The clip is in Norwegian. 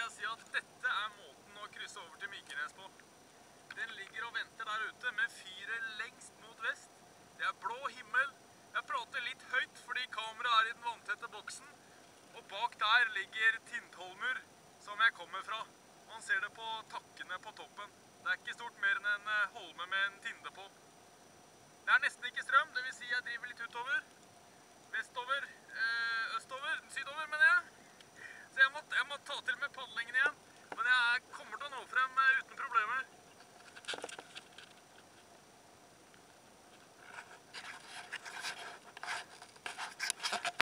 jeg si at dette måten å krysse over til Mykines på. Den ligger og venter der ute med fyret lengst mot vest. Det blå himmel. Jeg prater litt høyt fordi kameraet i den vanntette boksen. Og bak der ligger Tindholmer, som jeg kommer fra. Man ser det på takkene på toppen. Det ikke stort mer enn en holme med en tinde på. Det nesten ikke strøm, det vil si jeg driver litt utover. Vestover, østover, sydover mener jeg. Så jeg måtte